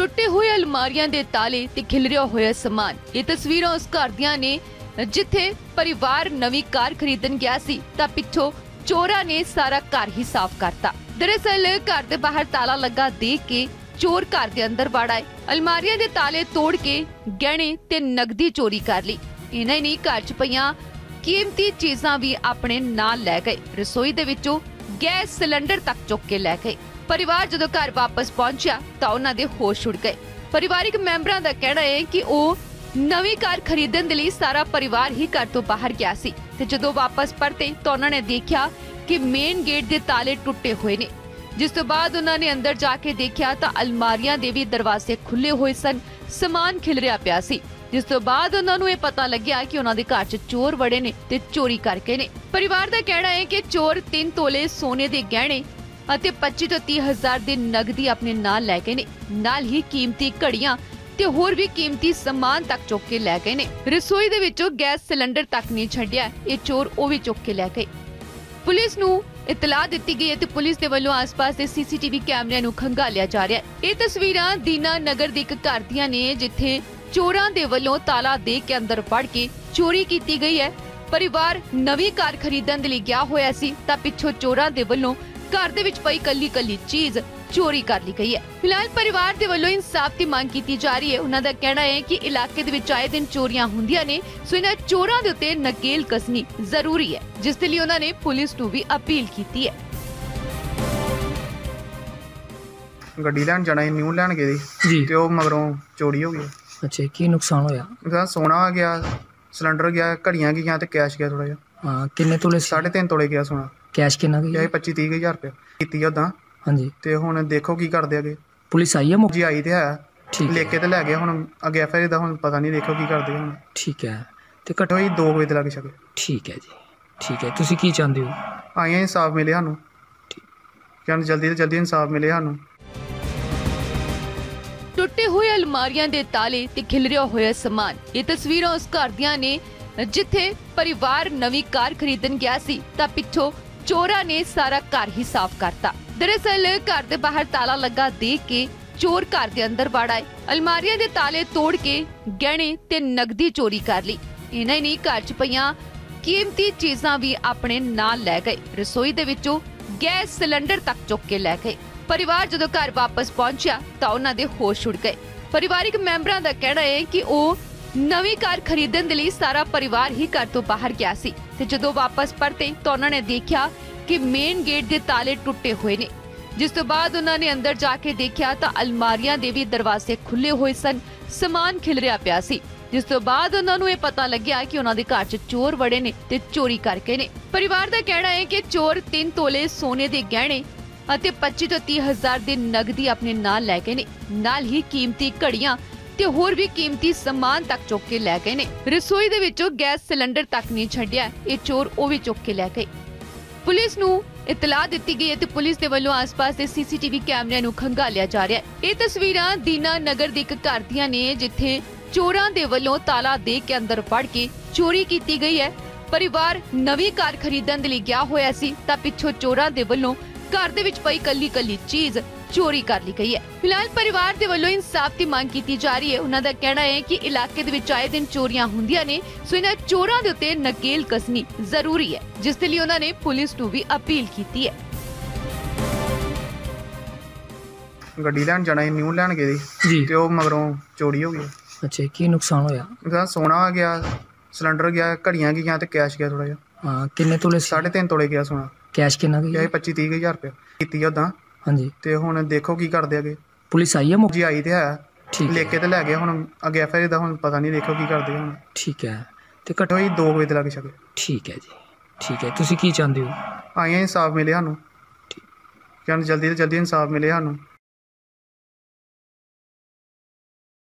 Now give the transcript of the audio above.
टुटे हुए अलमारियां दे ताले ते खिलरिया होया समान। ये तस्वीरां उस घर दियां ने जिथे परिवार नवी कार खरीदन गया सी तां पिछों चोरां ने सारा घर ही साफ करता। दरअसल घर दे बाहर ताला लगा देख के चोर घर दे अंदर वड़ आए, अलमारियां दे ताले तोड़ के गहने ते नगदी चोरी कर ली। इन्हां ही नहीं घर च पईयां कीमती चीज़ां भी अपने नाल लै गए। रसोई दे विचों गैस सिलेंडर तक चुक के लै गए। परिवार जदों घर वापस पहुंचा तां उन्हां दे होश उड़ गए। परिवारिक मैंबरां दा कहना है कि ओह नवीं कार खरीदण दे लई सारा परिवार ही घर तो बाहर गया सी ते जदों वापस परते तां उन्हां ने देखिया कि मेन गेट दे ताले टुटे हुए ने। जिस तो बाद उन्होंने अंदर जाके देखा तो अलमारियां दे भी दरवाजे खुले हुए सन, समान खिलरिया पिया सी। जिस तो बाद उन्होंने ये पता लग्या कि उन्होंने घर च चोर वड़े ने ते चोरी करके ने। परिवार का कहना है कि चोर 3 तोले सोने के गहने ਅਤੇ 25 ਤੋਂ 30 ਹਜ਼ਾਰ ਦੀ ਨਗਦੀ ਆਪਣੇ ਨਾਲ ਲੈ ਗਏ ਨੇ। ਨਾਲ ਹੀ ਕੀਮਤੀ ਘੜੀਆਂ ਤੇ ਹੋਰ ਵੀ ਕੀਮਤੀ ਸਮਾਨ ਤੱਕ ਚੁੱਕ ਕੇ ਲੈ ਗਏ ਨੇ। ਰਸੋਈ ਦੇ ਵਿੱਚੋਂ ਗੈਸ ਸਿਲੰਡਰ ਤੱਕ ਨਹੀਂ ਛੱਡਿਆ, ਇਹ ਚੋਰ ਉਹ ਵੀ ਚੁੱਕ ਕੇ ਲੈ ਗਏ। ਪੁਲਿਸ ਨੂੰ ਇਤਲਾਹ ਦਿੱਤੀ ਗਈ ਹੈ ਤੇ ਪੁਲਿਸ ਦੇ ਵੱਲੋਂ ਆਸ-ਪਾਸ ਦੇ ਸੀਸੀਟੀਵੀ ਕੈਮਰਿਆਂ ਨੂੰ ਖੰਗਾਲਿਆ ਜਾ ਰਿਹਾ ਹੈ। ਇਹ ਤਸਵੀਰਾਂ ਦੀਨਾ ਨਗਰ ਦੇ ਇੱਕ ਘਰ ਦੀਆਂ ਨੇ ਜਿੱਥੇ ਚੋਰਾਂ ਦੇ ਵੱਲੋਂ ਤਾਲਾ ਦੇ ਕੇ ਅੰਦਰ ਵੜ ਕੇ ਚੋਰੀ ਕੀਤੀ ਗਈ ਹੈ। ਪਰਿਵਾਰ ਨਵੀਂ ਕਾਰ ਖਰੀਦਣ ਦੇ ਲਈ ਗਿਆ ਹੋਇਆ ਸੀ ਤਾਂ ਪਿੱਛੋਂ ਚੋਰਾਂ ਦੇ ਵੱਲੋਂ घर दे विच पई कल्ली चीज चोरी कर ली गई है। फिलहाल परिवार दे वल्लों इंसाफ की मांग की जा रही है। उन्हां दा कहना है कि इलाके दे विच आए दिन चोरियां हुंदियां ने, सो इन्हां चोरां दे उत्ते नकेल कसनी जरूरी है, जिस दे लई उन्हां ने पुलिस नूं भी अपील कीती है। गड्डी लैन जाना न्यू लैन गए जी ते ओह मगरों चोरी हो गई। अच्छा, की नुकसान होया? उसदा सोना गया, सिलेंडर गया, घड़ियां गईयां ते कैश गया थोड़ा जिहा। हां, किन्ने तोले? 3.5 तोले गया सोना। कैश कितना गया? 25-30 हज़ार रुपया ਕੀਤੀ ਉਦਾਂ। ਹਾਂਜੀ, ਤੇ ਹੁਣ ਦੇਖੋ ਕੀ ਕਰਦੇ ਅੱਗੇ। ਪੁਲਿਸ ਆਈ ਹੈ? ਜੀ ਆਈ ਤੇ ਹੈ, ਲੈ ਕੇ ਤੇ ਲੈ ਗਏ। ਹੁਣ ਅੱਗੇ ਐਫਆਈਆਰ ਦਾ ਹੁਣ ਪਤਾ ਨਹੀਂ, ਦੇਖੋ ਕੀ ਕਰਦੇ ਹੁਣ। ਠੀਕ ਹੈ, ਤੇ ਘੱਟੋ ਹੀ 2 ਵਜੇ ਦੇ ਲੱਗ ਸਕੇ। ਠੀਕ ਹੈ ਜੀ, ਠੀਕ ਹੈ। ਤੁਸੀਂ ਕੀ ਚਾਹੁੰਦੇ ਹੋ? ਆਏ ਇਨਸਾਫ ਮਿਲੇ ਸਾਨੂੰ, ਕਿ ਜਲਦੀ ਤੋਂ ਜਲਦੀ ਇਨਸਾਫ ਮਿਲੇ ਸਾਨੂੰ। ਟੁੱਟੇ ਹੋਏ ਅਲਮਾਰੀਆਂ ਦੇ ਤਾਲੇ ਤੇ ਖਿਲਰਿਆ ਹੋਇਆ ਸਮਾਨ। ਇਹ ਤਸਵੀਰਾਂ ਉਸ ਘਰ ਦੀਆਂ ਨੇ ਜਿੱਥੇ परिवार नवी कार खरीदन गया सी तां पिछों चोरां ने सारा घर ही साफ करता। दरअसल घर दे बाहर ताला लगा देख के चोर घर दे अंदर वड़ आए, अलमारियां दे ताले तोड़ के गहने ते नगदी चोरी कर ली। इन्हां ही नहीं घर च पईयां कीमती चीज़ां भी अपने नाल लै गए। रसोई दे विचों गैस सिलेंडर तक चुक के लै गए। परिवार जदों घर वापस पहुंचा तां उन्हां दे होश उड़ गए। परिवारिक मैंबरां दा कहना है कि ओह नवीं कार खरीदण दे लई सारा परिवार ही घर तो बाहर गया सी ते जदों वापस परते तां उन्हां ने देखा कि मेन गेट दे ताले टुटे हुए ने। जिस तो बाद उन्होंने अंदर जाके देखा तो अलमारियां दे भी दरवाजे खुले हुए सन, समान खिलरिया पिया सी। जिस तो बाद उन्होंने ये पता लग्या कि उन्हां दे घर च चोर वड़े ने ते चोरी करके ने। परिवार दा कहना है कि चोर 3 तोले सोने दे गहने ਅਤੇ 25 ਤੋਂ 30 ਹਜ਼ਾਰ ਦੀ ਨਗਦੀ ਆਪਣੇ ਨਾਲ ਲੈ ਗਏ ਨੇ। ਨਾਲ ਹੀ ਕੀਮਤੀ ਘੜੀਆਂ ਤੇ ਹੋਰ ਵੀ ਕੀਮਤੀ ਸਮਾਨ ਤੱਕ ਚੁੱਕ ਕੇ ਲੈ ਗਏ ਨੇ। ਰਸੋਈ ਦੇ ਵਿੱਚੋਂ ਗੈਸ ਸਿਲੰਡਰ ਤੱਕ ਨਹੀਂ ਛੱਡਿਆ, ਇਹ ਚੋਰ ਉਹ ਵੀ ਚੁੱਕ ਕੇ ਲੈ ਗਏ। ਪੁਲਿਸ ਨੂੰ ਇਤਲਾਹ ਦਿੱਤੀ ਗਈ ਹੈ ਤੇ ਪੁਲਿਸ ਦੇ ਵੱਲੋਂ ਆਸ-ਪਾਸ ਦੇ ਸੀਸੀਟੀਵੀ ਕੈਮਰਿਆਂ ਨੂੰ ਖੰਗਾਲਿਆ ਜਾ ਰਿਹਾ ਹੈ। ਇਹ ਤਸਵੀਰਾਂ ਦੀਨਾ ਨਗਰ ਦੇ ਇੱਕ ਘਰ ਦੀਆਂ ਨੇ ਜਿੱਥੇ ਚੋਰਾਂ ਦੇ ਵੱਲੋਂ ਤਾਲਾ ਦੇ ਕੇ ਅੰਦਰ ਵੜ ਕੇ ਚੋਰੀ ਕੀਤੀ ਗਈ ਹੈ। ਪਰਿਵਾਰ ਨਵੀਂ ਕਾਰ ਖਰੀਦਣ ਦੇ ਲਈ ਗਿਆ ਹੋਇਆ ਸੀ ਤਾਂ ਪਿੱਛੋਂ ਚੋਰਾਂ ਦੇ ਵੱਲੋਂ घर दे विच पई कल्ली चीज चोरी कर ली गई है। फिलहाल परिवार दे वल्लों इंसाफ की मांग की जा रही है। उन्हां दा कहना है कि इलाके दे विच आए दिन चोरियां हुंदियां ने, सो इन्हां चोरां दे उत्ते नकेल कसनी जरूरी है, जिस दे लई उन्हां ने पुलिस नूं भी अपील कीती है। गड्डी लैन जाना न्यू लैन गए जी ते ओह मगरों चोरी हो गई। अच्छा, की नुकसान होया? उसदा सोना गया, सिलेंडर गया, घड़ियां गईयां ते कैश गया थोड़ा जिहा। हां, किन्ने तोले? 3.5 तोले गया सोना। कैश कितना गया? 25-30 हज़ार रुपया ਕੀਤੀ ਉਦਾਂ। ਹਾਂਜੀ, ਤੇ ਹੁਣ ਦੇਖੋ ਕੀ ਕਰਦੇ ਅੱਗੇ। ਪੁਲਿਸ ਆਈ ਹੈ? ਜੀ ਆਈ ਤੇ ਹੈ, ਲੈ ਕੇ ਤੇ ਲੈ ਗਏ। ਹੁਣ ਅੱਗੇ ਐਫਆਈਆਰ ਦਾ ਹੁਣ ਪਤਾ ਨਹੀਂ, ਦੇਖੋ ਕੀ ਕਰਦੇ ਹੁਣ। ਠੀਕ ਹੈ, ਤੇ ਘੱਟੋ ਹੀ 2 ਵਜੇ ਦੇ ਲੱਗ ਸਕੇ। ਠੀਕ ਹੈ ਜੀ, ਠੀਕ ਹੈ। ਤੁਸੀਂ ਕੀ ਚਾਹੁੰਦੇ ਹੋ? ਆਏ ਇਨਸਾਫ ਮਿਲੇ ਸਾਨੂੰ, ਕਿ ਜਲਦੀ ਤੋਂ ਜਲਦੀ ਇਨਸਾਫ ਮਿਲੇ ਸਾਨੂੰ।